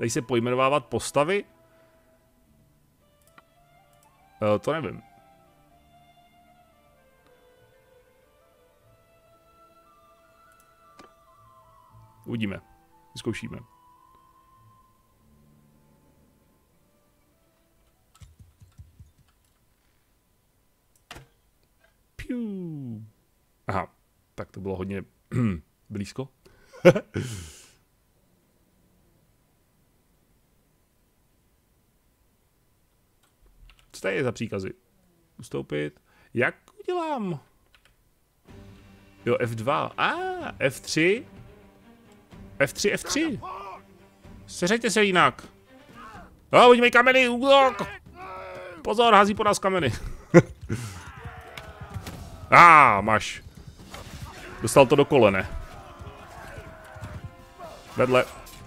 Dají se pojmenovávat postavy? To nevím. Uvidíme. Vyzkoušíme. Piu. Aha, tak to bylo hodně blízko. Co tady je za příkazy? Ustoupit. Jak udělám? Jo, F2. F3. F3, F3. Seřeďte se jinak. Oni mají kameny, útok. Pozor, hází po nás kameny. Máš. Dostal to do kolene. Vedle.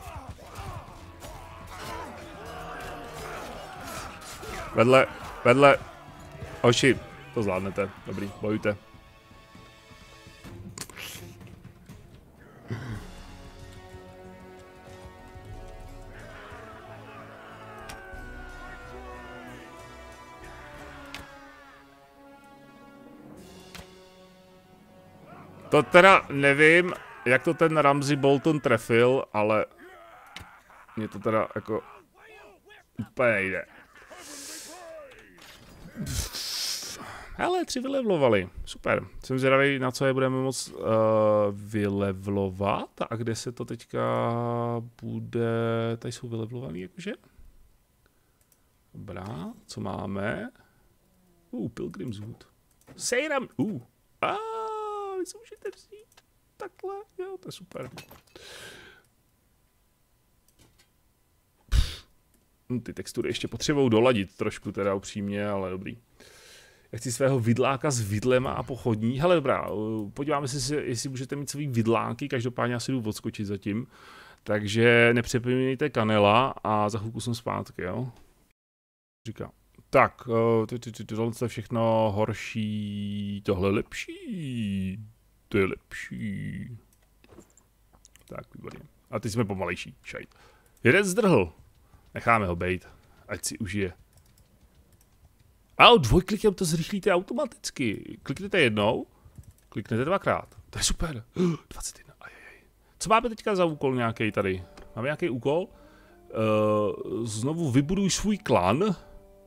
Vedle. Hoši, to zvládnete. Dobrý, bojujte. To teda nevím, jak to ten Ramsay Bolton trefil, ale mě to teda jako úplně nejde. Hele, 3 vylevlovali. Super. Jsem zvědavý, na co je budeme moct vylevlovat. A kde se to teďka bude... Tady jsou vylevlovaný jakože. Dobrá, co máme? Pilgrim's Wood. Sejram! Vy se můžete vzít. Takhle, jo, to je super. Ty textury ještě potřebují doladit trošku teda upřímně, ale dobrý. Já chci svého vidláka s vidlema a pochodní. Hele, dobrá, podíváme se, jestli můžete mít svý vidláky, každopádně asi jdu odskočit zatím. Takže nepřepomínejte kanela a za chvilku jsem zpátky, jo. Říká. Tak, tohle je všechno horší, tohle lepší, to je lepší. Tak, výborně. A teď jsme pomalejší, šajt. Jeden zdrhl. Necháme ho bejt, ať si užije. A dvojklikem to zrychlíte automaticky. Kliknete jednou, kliknete dvakrát. To je super. 21, ajajaj. Co máme teďka za úkol nějaký tady? Máme nějaký úkol? Znovu vybuduj svůj klan.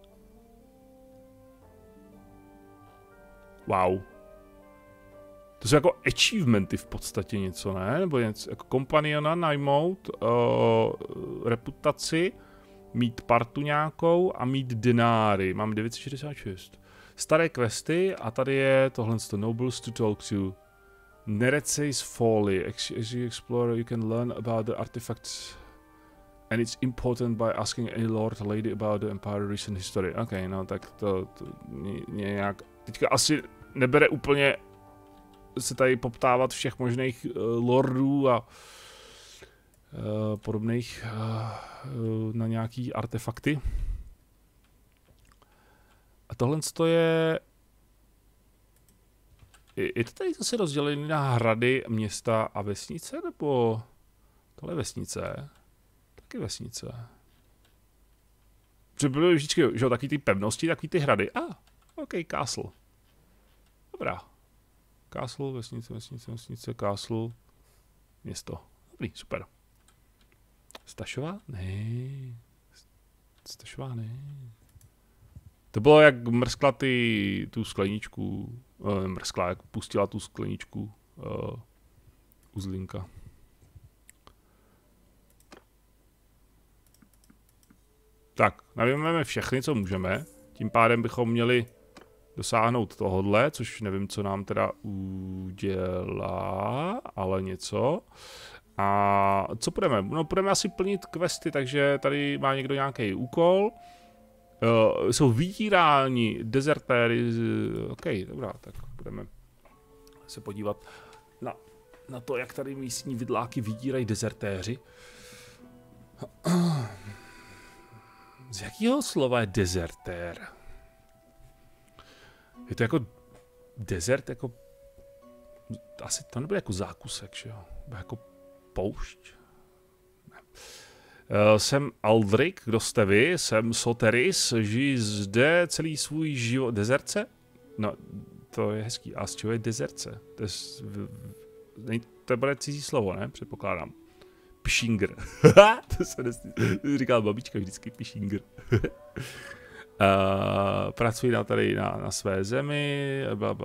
Wow. To jsou jako achievementy v podstatě něco, ne? Nebo něco jako kompaniona najmout, reputaci, mít partu nějakou a mít dináry. Mám 966. Staré questy a tady je tohle Nobles to talk to. Nereces Folly. As you explore, you can learn about the artifacts and it's important by asking any lord or lady about the empire recent history. OK, no tak to nějak... Teďka asi nebere úplně se tady poptávat všech možných lordů a podobných na nějaký artefakty. A tohle je... Je to tady zase rozdělené na hrady, města a vesnice, nebo... Tohle je vesnice. Taky vesnice. Protože byly vždycky, že jo, taky ty pevnosti, taky ty hrady. OK, castle. Dobrá. Castle, vesnice, castle, město. Dobrý, super. Stašová? Ne. Stašová, ne. To bylo, jak mrskla tu skleničku. Mrskla, jak pustila tu skleničku uzlinka. Tak, navíme všechny, co můžeme. Tím pádem bychom měli dosáhnout tohodle, což nevím, co nám teda udělá, ale něco. A co půjdeme? No, půjdeme asi plnit questy, takže tady má někdo nějaký úkol. Jsou vydíráni dezertéry. OK, dobrá, tak budeme se podívat na to, jak tady místní vidláky vydírají dezertéři. Z jakého slova je dezertér? Je to jako desert, jako... Asi to nebude jako zákusek, že jo? Jako poušť? Ne. Jsem Aldrich, kdo jste vy? Jsem Soteris, žiji zde celý svůj život. Dezerce? No, to je hezký. A z čeho je dezerce? To bude cizí slovo, ne? Předpokládám. Pšinger. To se říkala babička vždycky Pšinger. Pracuji tady na své zemi,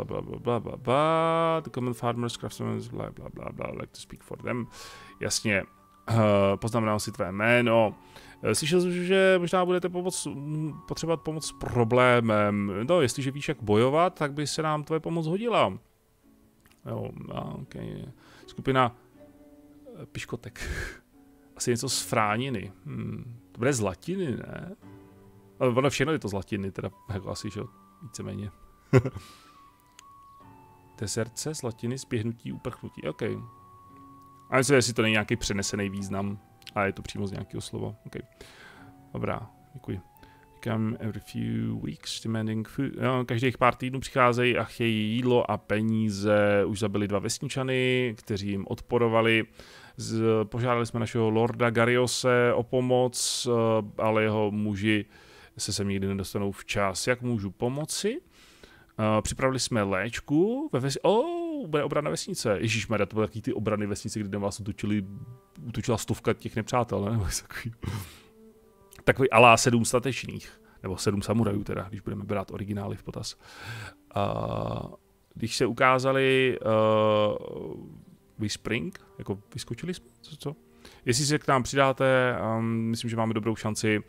the common farmers, craftsmen, bla, like to speak for them. Jasně, poznamenám si tvé jméno. Slyšel jsem, že možná budete potřebovat pomoc s problémem. No, jestliže víš, jak bojovat, tak by se nám tvoje pomoc hodila. Jo, okay. Skupina piškotek. Asi něco z frániny. To bude z latiny, ne? Ale ono všechno je to z latiny, teda jako asi, že víceméně. Deserce z latiny, spěhnutí, uprchnutí, OK. A myslím, jestli to není nějaký přenesený význam, a je to přímo z nějakého slova, OK. Dobrá, děkuji. Come every few weeks demanding food. No, každých pár týdnů přicházejí a chtějí jídlo a peníze. Už zabili 2 vesničany, kteří jim odporovali. Požádali jsme našeho lorda Gariose o pomoc, ale jeho muži se sem nikdy nedostanou včas. Jak můžu pomoci? Připravili jsme léčku ve vesnici. Bude obrana vesnice. Ježišmarja, to byly taky ty obrany vesnice, kde na vás útočila 100 těch nepřátel, ne? Takový alá 7 statečných. Nebo 7 samurajů teda, když budeme brát originály v potaz. Když se ukázali Whispering, jako vyskočili jsme, co? Jestli se k nám přidáte, myslím, že máme dobrou šanci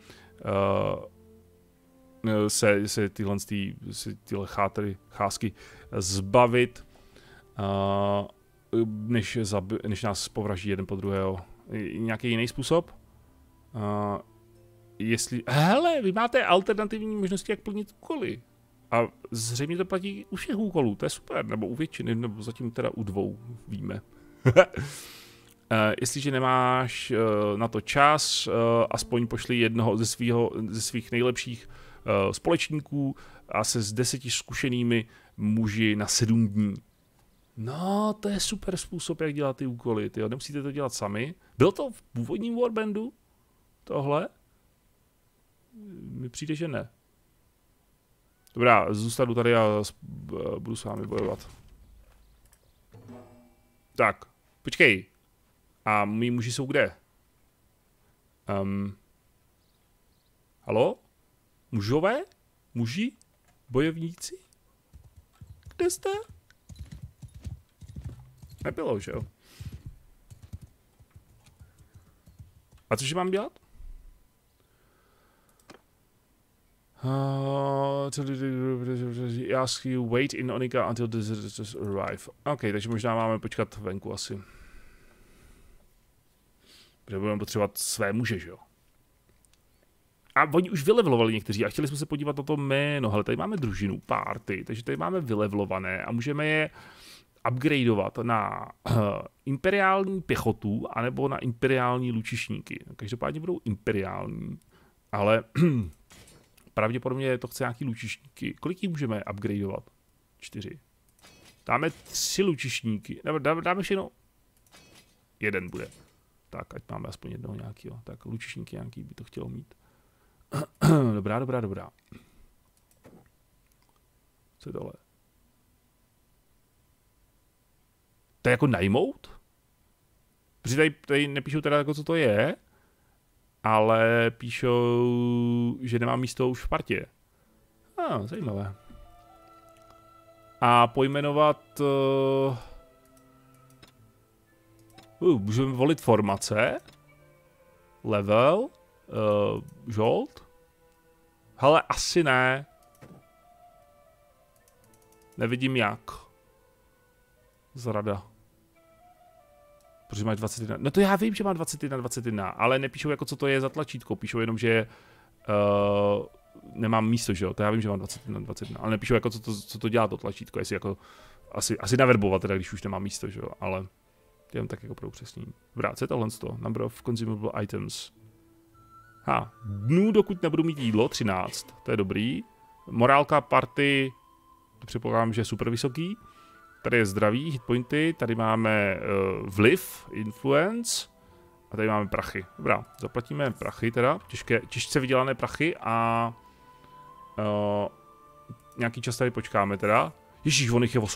se tyhle cházky zbavit, než nás povraždí jeden po druhého. Nějaký jiný způsob? Hele, vy máte alternativní možnosti, jak plnit úkoly. A zřejmě to platí u všech úkolů, to je super, nebo u většiny, nebo zatím teda u 2 víme. Jestliže nemáš na to čas, aspoň pošli jednoho ze svých nejlepších společníků a se s 10 zkušenými muži na 7 dní. No, to je super způsob, jak dělat ty úkoly, tyjo. Nemusíte to dělat sami. Bylo to v původním Warbandu? Tohle? Mi přijde, že ne. Dobrá, zůstanu tady a budu s vámi bojovat. Tak, počkej. A mý muži jsou kde? Halo? Mužové? Muži? Bojovníci? Kde jste? Nebylo, že jo? A cože mám dělat? Ask you wait in Onika until the visitors arrive. OK, takže možná máme počkat venku asi. Protože budeme potřebovat své muže, že jo? A oni už vylevelovali někteří a chtěli jsme se podívat na to jméno. Hele, tady máme družinu, party, takže tady máme vylevelované a můžeme je upgradeovat na imperiální pěchotu anebo na imperiální lučišníky. Každopádně budou imperiální, ale pravděpodobně to chce nějaký lučišníky. Kolik jich můžeme upgradeovat? 4. Dáme 3 lučišníky. Dáme všechno. 1 bude. Tak, ať máme aspoň jednoho nějakého. Tak, lučišníky nějaký by to chtělo mít. Dobrá. Co je tohle? To je jako najmout? Protože tady nepíšou teda jako co to je, ale píšou, že nemá místo už v partě. Zajímavé. A pojmenovat... můžeme volit formace. Level. Žolt. Hele, asi ne. Nevidím jak. Zrada. Protože máš 21. No to já vím, že má 21, ale nepíšou jako co to je za tlačítko. Píšou jenom, že nemám místo, že jo. To já vím, že mám 21, ale nepíšou jako co to dělá to tlačítko. Jestli jako asi naverbovat teda, když už nemám místo, že jo. Ale jenom tak jako pro upřesnění. Dobrá, co je tohle z toho? Number of consumable items. Dnů, dokud nebudu mít jídlo, 13. To je dobrý. Morálka party, to předpokládám, že je super vysoký. Tady je zdraví, hitpointy, tady máme vliv, influence. A A tady máme prachy. Dobrá, zaplatíme prachy teda, těžce vydělané prachy a nějaký čas tady počkáme teda. Ježíš, on jich je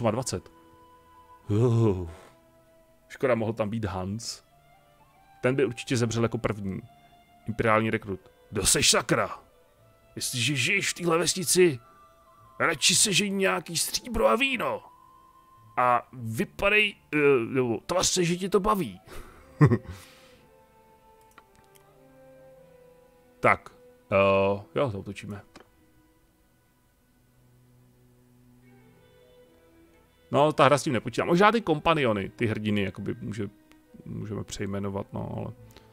28. Škoda, mohl tam být Hans. Ten by určitě zemřel jako první. Imperiální rekrut. Kdo seš, sakra? Jestliže žiješ v téhle vesnici, radši sežeň nějaký stříbro a víno. A vypadej, nebo tvař se, že tě to baví. Tak, jo, to otočíme. No, ta hra s tím nepočítá. Možná ty kompaniony, ty hrdiny, jakoby můžeme přejmenovat, no, ale...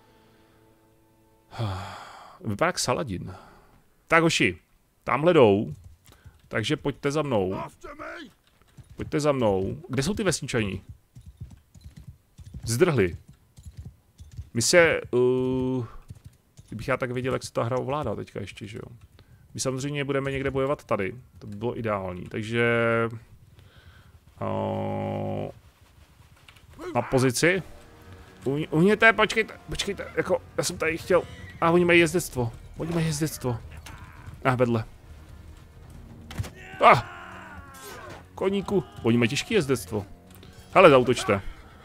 Vypadá jak Saladin. Tak, hoši, tamhle jdou, takže pojďte za mnou. Pojďte za mnou. Kde jsou ty vesničani? Zdrhli. My se... kdybych já tak věděl, jak se ta hra ovládá teďka ještě, že jo. My samozřejmě budeme někde bojovat tady. To by bylo ideální, takže... na pozici. Uhněte, počkejte, jako, já jsem tady chtěl... A oni mají jezdectvo. Vedle. Koníku. Oni mají těžké jezdectvo. Hele, zautočte.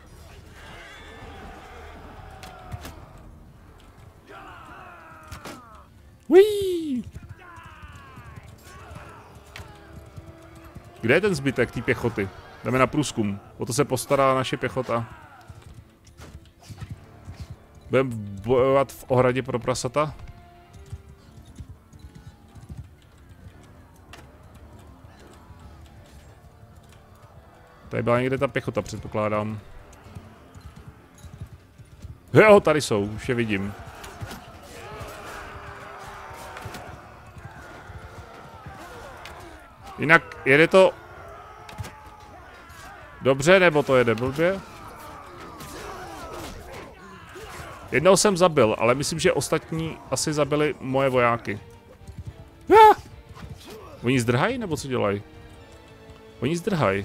Uí. Kde je ten zbytek té pěchoty? Jdeme na průzkum. O to se postará naše pěchota. Budeme bojovat v ohradě pro prasata. Tady byla někde ta pěchota, předpokládám. Jo, tady jsou, už je vidím. Jinak jede to... dobře, nebo to jede blbě? Jednou jsem zabil, ale myslím, že ostatní asi zabili moje vojáky. Oni zdrhají, nebo co dělají? Oni zdrhají.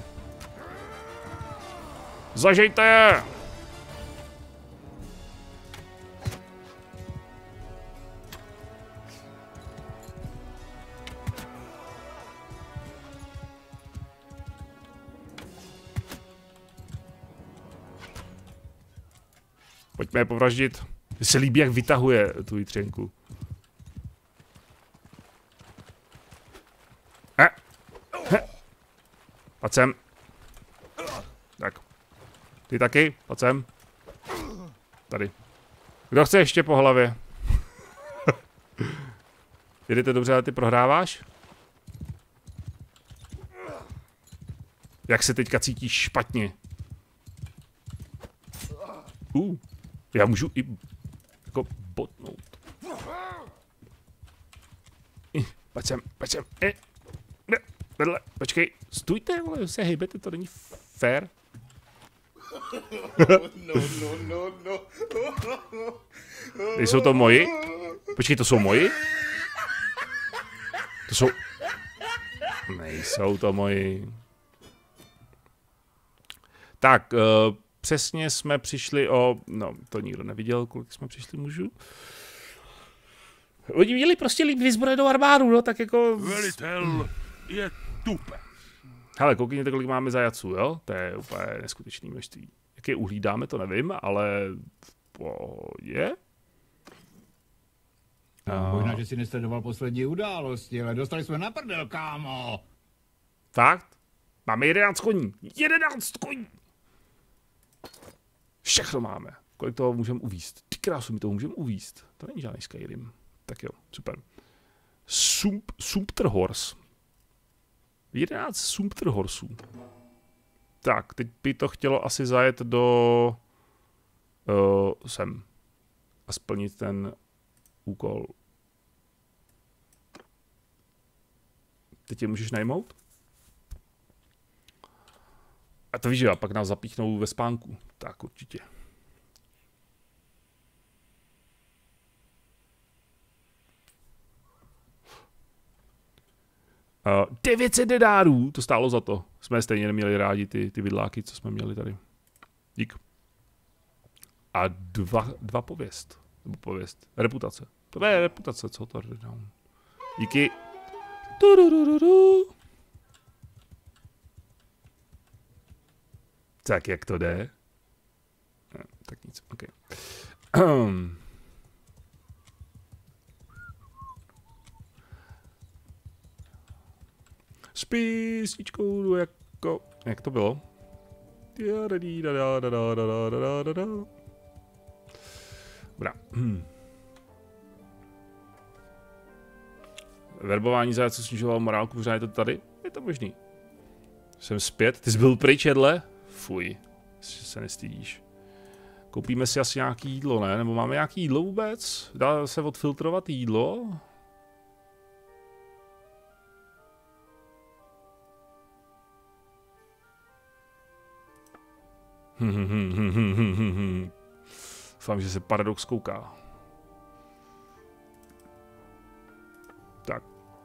Zažejte je! Pojďme je povraždit. Mně se líbí, jak vytahuje tu jitřenku. Pojď sem. Tak. Ty taky? Pojď sem. Tady. Kdo chce ještě po hlavě? Jedete dobře, ale ty prohráváš? Jak se teďka cítíš špatně? Já můžu i jako botnout. Pojď sem. Ne, vedle, počkej, stůjte, vole, se hejbete, to není fair. No. Jsou to moji? Počkej, to jsou moji? To jsou... Nejsou to moji. Tak, přesně jsme přišli o... No, to nikdo neviděl, kolik jsme přišli mužů. Oni měli prostě líp vyzbrojenou armádu, no, tak jako... Velitel je tupe. Hele, koukněte, kolik máme zajaců, jo? To je úplně neskutečné množství. Jak je uhlídáme, to nevím, ale... v pohodě. Možná, že si nesledoval poslední události, ale dostali jsme na prdel, kámo. Fakt? Máme 11 koní. 11 koní! Všechno máme. Kolik toho můžeme uvízt? Ty krásu, mi toho můžeme uvízt. To není žádný Skyrim. Tak jo, super. Sumpter Horse. 11 Sumpter Horsů. Tak, teď by to chtělo asi zajet do... sem. A splnit ten úkol. Teď je můžeš najmout? A to víš, že pak nás zapíchnou ve spánku. Tak určitě. Uh, 900 denárů, to stálo za to. Jsme stejně neměli rádi ty vidláky, co jsme měli tady. Dík. A dva pověst. Nebo pověst. Reputace. To je reputace, co to dám. Díky. Tak jak to jde? Ne, tak nic, ok. S písničkou jako... Jak to bylo? Dobrá. Verbování zajaců snižovalo morálku, možná je to tady? Je to možný. Jsem zpět, ty jsi byl pryč, jedle? Fuj, se nestydíš. Koupíme si asi nějaký jídlo, ne? Nebo máme nějaký jídlo vůbec? Dá se odfiltrovat jídlo? Doufám, že se Paradox kouká. Tak.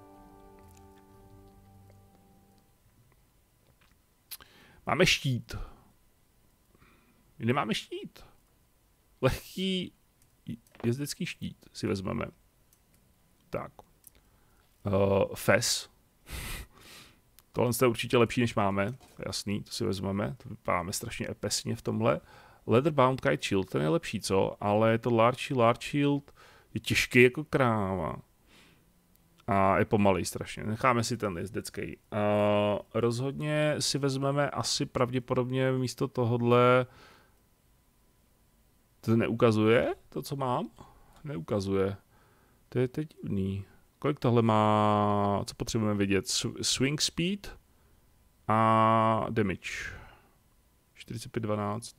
Máme štít. My nemáme štít. Lehký jezdecký štít si vezmeme. Tak. Fes. Tohle je určitě lepší, než máme. Jasný, to si vezmeme. To vypadáme strašně epesně v tomhle. Leatherbound Kite Shield, ten je lepší, co? Ale to Large Shield je těžký jako kráva. A je pomalej strašně. Necháme si ten jezdecký. Rozhodně si vezmeme asi pravděpodobně místo tohodle... To neukazuje, to, co mám? Neukazuje. To je teď divný. Kolik tohle má, co potřebujeme vidět? Swing speed a damage. 45, 12,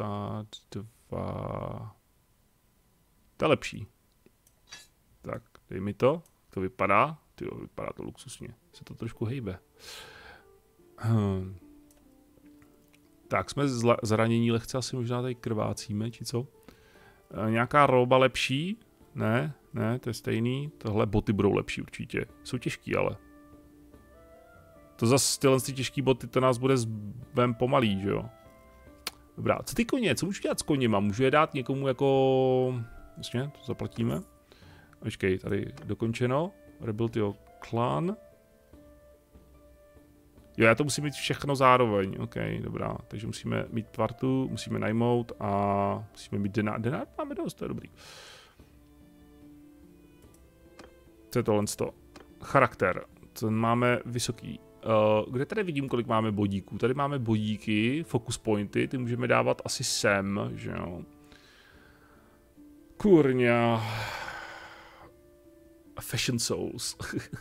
92. To je lepší. Tak, dej mi to. To vypadá. Tyjo, vypadá to luxusně. Se to trošku hejbe. Tak, jsme zranění lehce, asi možná tady krvácíme, či co? Nějaká roba lepší? Ne, to je stejný. Tohle boty budou lepší určitě. Jsou těžký, ale. To zase tyhle těžký boty, to nás bude vem pomalý, že jo? Dobrá, co ty koně? Co můžu dělat s koněma? Můžu je dát někomu jako... Vlastně, to zaplatíme. Počkej, tady dokončeno. Rebuild your clan. Jo, já to musím mít všechno zároveň. OK, dobrá. Takže musíme mít tvartu, musíme najmout a musíme mít denár. Denár máme dost, to je dobrý. Co je tohle? Charakter. Ten máme vysoký. Kde tady vidím, kolik máme bodíků? Tady máme bodíky, focus pointy, ty můžeme dávat asi sem, že jo. Kurňa. Fashion Souls.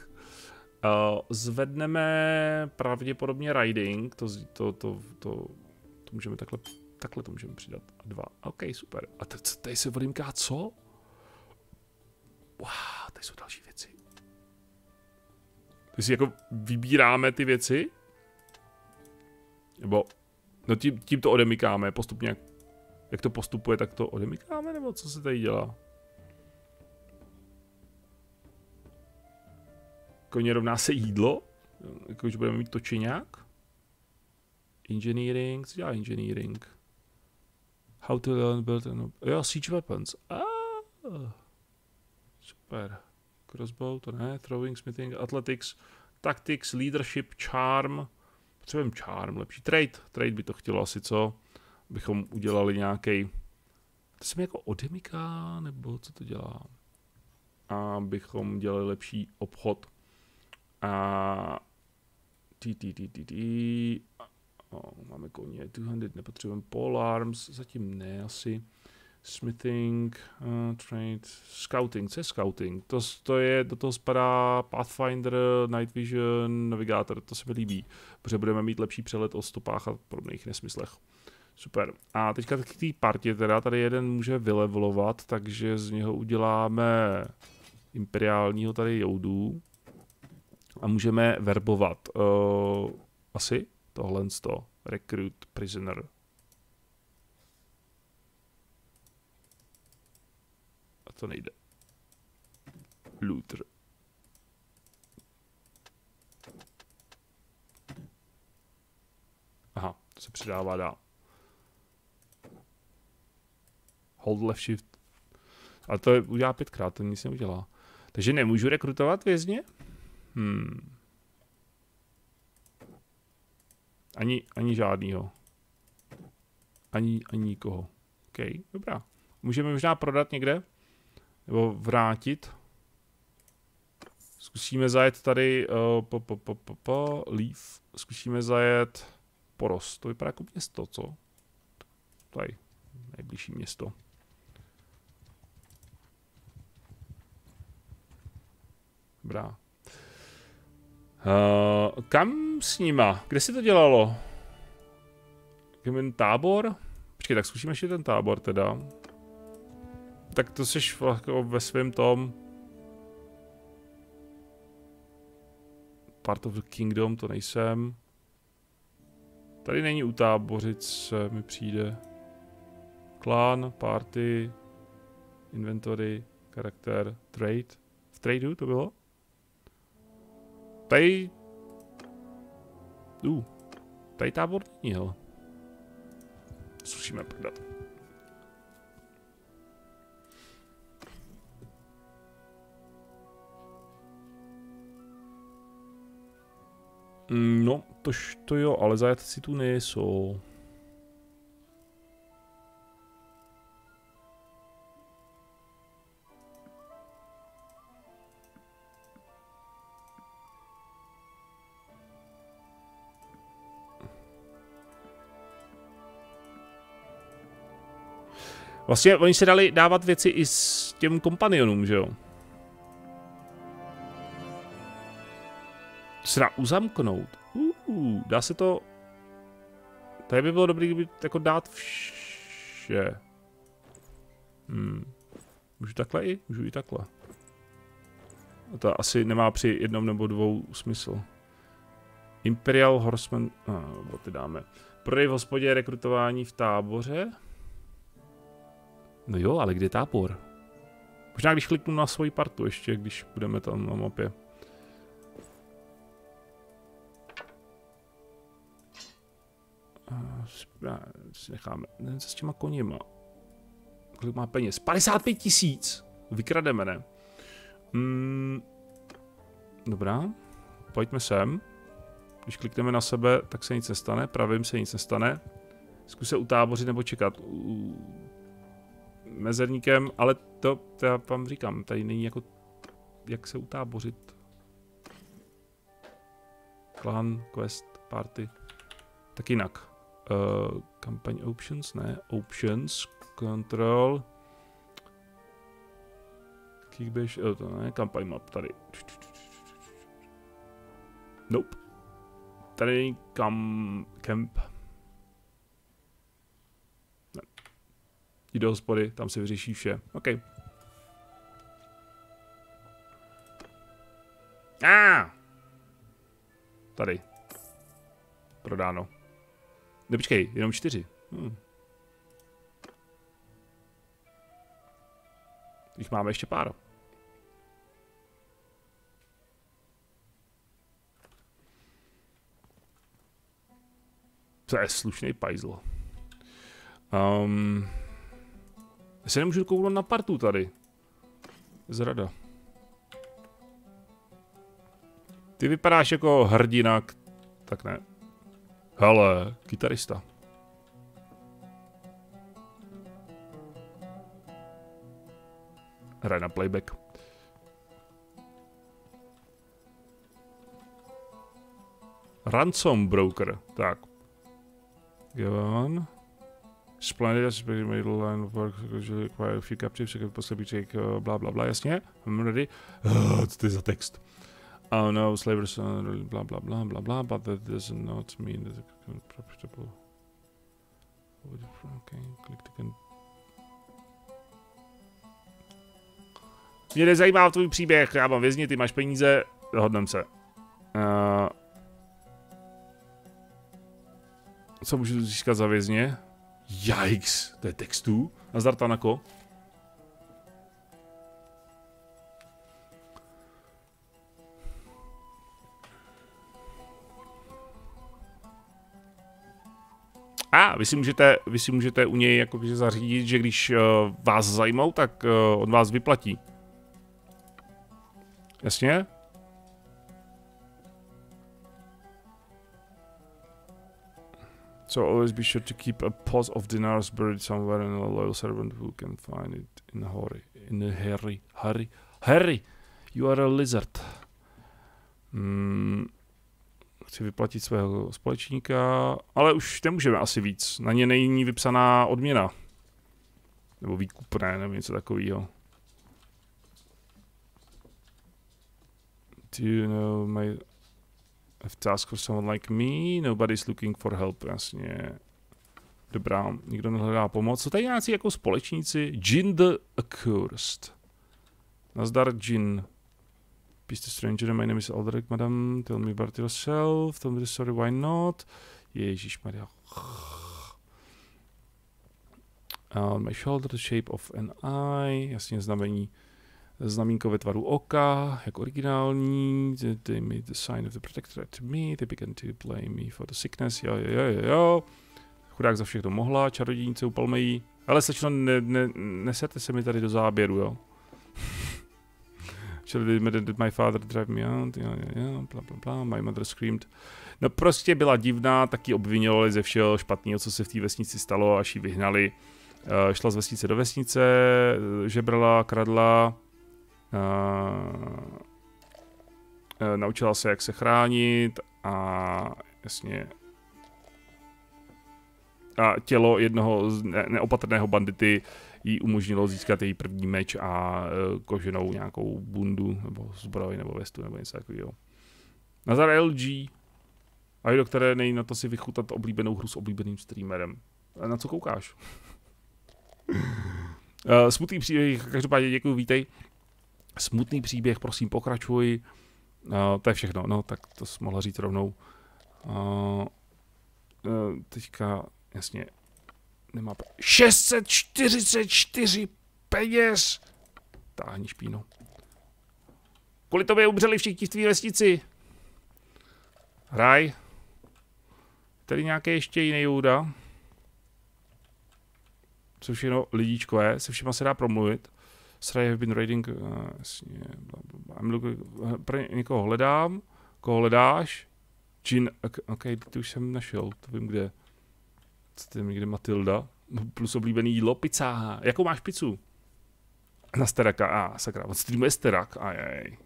Zvedneme pravděpodobně riding, to můžeme takhle to můžeme přidat. A 2. OK, super. A tady se odemká co? Wow, tady jsou další věci. Tady si jako vybíráme ty věci? Nebo, no tím to odemykáme postupně. Jak to postupuje, tak to odemykáme, nebo co se tady dělá? Koně rovná se jídlo? Jakože budeme mít točeňák? Engineering, co dělá engineering? How to learn build and... Jo, siege weapons. Super. Crossbow, to ne. Throwing, smithing, athletics, tactics, leadership, charm. Potřebujeme charm, lepší. Trade. Trade by to chtělo asi, co? Bychom udělali nějaký. To se mi jako odemyká, nebo co to dělá? Abychom dělali lepší obchod. Máme koně, 200, nepotřebujeme polearms, zatím ne asi. Smithing, trade, scouting, co je scouting? To je, do toho spadá Pathfinder, Night Vision, Navigátor, to se mi líbí, protože budeme mít lepší přehled o stopách a podobných nesmyslech. Super. A teďka k té partě teda, tady jeden může vylevelovat, takže z něho uděláme imperiálního tady joudu. A můžeme verbovat asi tohle to recruit prisoner. A to nejde. Looter. Aha, to se přidává dál. Hold left shift. Ale to udělá 5krát, to nic neudělá. Takže nemůžu rekrutovat vězně? Ani žádnýho. Ani nikoho. OK, dobrá. Můžeme možná prodat někde? Nebo vrátit? Zkusíme zajet tady Leaf. Zkusíme zajet Poros. To vypadá jako město, co? Tady. Nejbližší město. Dobrá. Kam s nima? Kde si to dělalo? Ten tábor? Počkej, tak zkusíme ještě ten tábor teda. Tak to seš jako ve svém tom... Part of the Kingdom, to nejsem. Tady není utábořit se, mi přijde. Klan, party, inventory, charakter, trade. V tradeu to bylo? Tady... Tady tábor není, hele. Zkusíme prodat. No, to jo, ale zajatci tu nejsou. Vlastně oni se dali dávat věci i s těm kompanionům, že jo? To se dá uzamknout. Dá se to... Tady by bylo dobré, kdyby jako dát vše. Můžu takhle i? Můžu i takhle. A to asi nemá při jednom nebo dvou smysl. Imperial Horseman... boty dáme. Prodej v hospodě, rekrutování v táboře. No jo, ale kde je tábor? Možná když kliknu na svoji partu ještě, když budeme tam na mapě. Si necháme, nevím, co s těma koněma. Kolik má peněz? 55 000! Vykrademe, ne? Dobrá. Pojďme sem. Když klikneme na sebe, tak se nic nestane. Pravým se nic nestane. Zkus se utábořit nebo čekat. Mezerníkem, ale to já vám říkám, tady není jako jak se utábořit. Clan, quest, party. Tak jinak. Campaign options, ne. Options, control. Kickbash, to ne, campaign map, tady. Nope. Tady není camp. Ne. Jdi do hospody, tam si vyřeší vše. OK. Tady. Prodáno. Nepočkej, jenom 4. Jich máme ještě pár. To je slušný pajzl. Já se nemůžu kouknout na partu tady. Zrada. Ty vypadáš jako hrdina, tak ne. Hele, kytarista. Hraje na playback. Ransom broker, tak. Go on. Splendid as middle line of work, require a few captives, possibly take bla bla bla, jasně. I'm ready. Co to je za text? Oh no, slavers, blah blah blah blah blah, but that does not mean that it's profitable. Okay, click the Mě nezajímá tvůj příběh, já mám vězni, ty máš peníze, dohodneme se. Co můžu získat za vězně? Yikes, to je textů. Nazdar, Tanako. vy si můžete u něj jakože zařídit, že když vás zajmou, tak on vás vyplatí. Jasně? So always be sure to keep a pot of dinars buried somewhere and a loyal servant who can find it in a hurry. Harry, you are a lizard. Chci vyplatit svého společníka, ale už nemůžeme asi víc. Na ně není vypsaná odměna. Nebo výkupné, nebo něco takového. Do you know my task for someone like me? Nobody's looking for help, jasně. Dobrá, nikdo nehledá pomoc. Co tady nějací jako společníci? Jin the Accursed. Nazdar Jin. Peace to stranger, my name is Aldrich, madam. Tell me about yourself. Tell me the story, why not? Ježišmarja. On my shoulder, the shape of an eye. Jasně znamínko ve tvaru oka, jako originální. They made the sign of the protector to me. They began to blame me for the sickness. Jo. Chudák za všechno mohla, čarodějnice upalmejí. Ale slečno, nesete se mi tady do záběru, jo. Did my father drive me out? Bla, bla, bla. My mother screamed. No prostě byla divná, taky obvinovali ze všeho špatného, co se v té vesnici stalo, až ji vyhnali. Šla z vesnice do vesnice, žebrala, kradla, naučila se, jak se chránit a jasně a tělo jednoho neopatrného bandity jí umožnilo získat její první meč a koženou nějakou bundu, nebo zbroj, nebo vestu, nebo něco takového. Nazar LG. A do které nejde na to si vychutat oblíbenou hru s oblíbeným streamerem. A na co koukáš? Smutný příběh, každopádně děkuji, vítej. Smutný příběh, prosím, pokračuj. To je všechno, no, tak to jsi mohla říct rovnou. Teďka, jasně, nemá 644 peněz! Táhni špínu. Kvůli tobě umřeli všichni v tvý vesnici. Hraj. Tady nějaké ještě jiné Jouda. Co všechno lidíčkové, se všema se dá promluvit. Sorry, have been raiding, jasně, někoho hledám. Koho hledáš? Jin, ok, to už jsem našel, to vím kde. Co to je někde Matilda? Plus oblíbený jídlo, pizza. Jakou máš pizzu? Na Steraka, sakra, on streamuje Sterak, ajaj.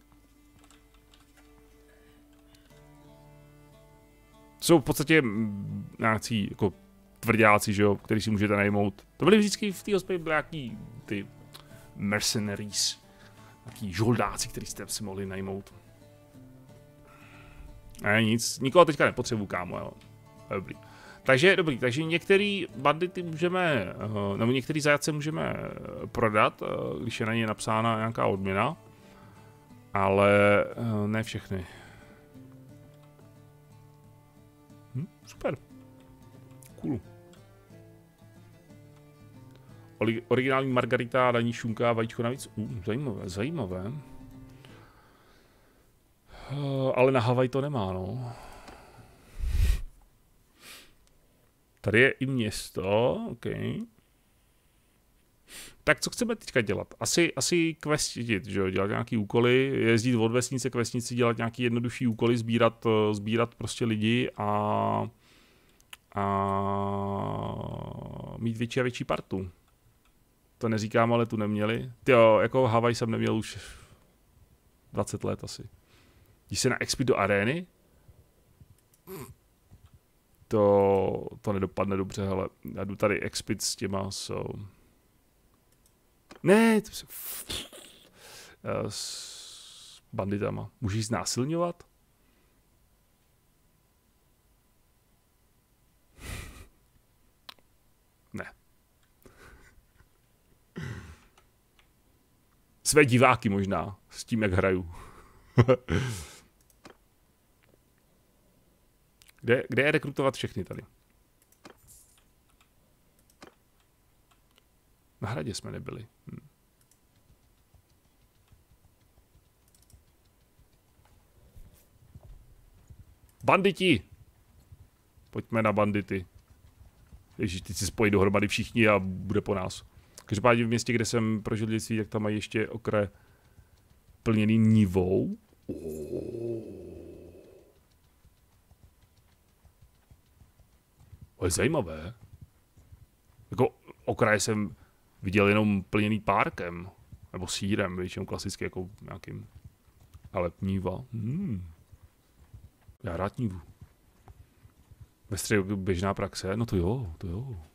Jsou v podstatě nějaký jako tvrdáci, že jo, který si můžete najmout. To byly vždycky v té hospodě byly nějaký ty mercenaries, nějaký žoldáci, který jste si mohli najmout. Ne, nic, nikoho teďka nepotřebuji, kámo, jo. Dobrý. Takže některý bandity můžeme, nebo některý zajatce můžeme prodat, když je na ně napsána nějaká odměna, ale ne všechny. Super. Cool. Originální margarita, daní šunka, vajíčko navíc. Zajímavé. Ale na Havaj to nemá, no. Tady je i město, ok. Tak co chceme teďka dělat? Asi questit, že jo, dělat nějaký úkoly, jezdit od vesnice k vesnici, dělat nějaký jednodušší úkoly, sbírat prostě lidi a mít větší a větší partu. To neříkám, ale tu neměli. Tyjo, jako Havaj jsem neměl už 20 let asi. Když se na Expit do arény, to nedopadne dobře, hele. Já jdu tady Expit s těma, Ne, s banditama. Můžeš znásilňovat? Ne. Své diváky možná, s tím, jak hraju. Kde je rekrutovat všechny tady? Na hradě jsme nebyli. Banditi! Pojďme na bandity. Ježíš, teď se spojí dohromady všichni a bude po nás. Každopádně v městě, kde jsem prožil dětství, tak tam mají ještě okraje plněný nivou. To je zajímavé. Jako okraje jsem viděl jenom plněný párkem. Nebo sýrem, většinou klasicky jako nějakým. Ale níva. Já rád nívu. Ve středu běžná praxe, no to jo, to jo.